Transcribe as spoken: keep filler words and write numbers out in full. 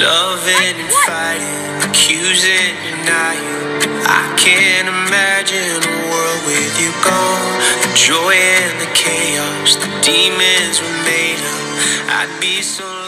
Loving and fighting, accusing, denying. I can't imagine a world with you gone. The joy and the chaos, the demons were made of. I'd be so